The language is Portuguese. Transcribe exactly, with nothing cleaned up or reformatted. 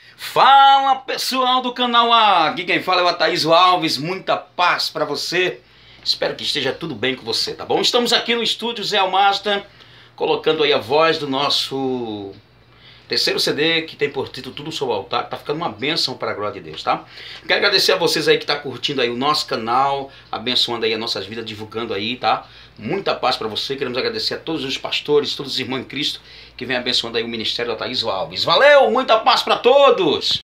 Fala pessoal do canal A, aqui quem fala é o Ataísio Alves, muita paz para você, espero que esteja tudo bem com você, tá bom? Estamos aqui no estúdio Zé Almasta, colocando aí a voz do nosso terceiro C D, que tem por título Tudo Sobre o Altar, tá ficando uma bênção para a glória de Deus, tá? Quero agradecer a vocês aí que tá curtindo aí o nosso canal, abençoando aí as nossas vidas, divulgando aí, tá? Muita paz para você, queremos agradecer a todos os pastores, todos os irmãos em Cristo, que vem abençoando aí o ministério do Ataísio Alves. Valeu, muita paz para todos!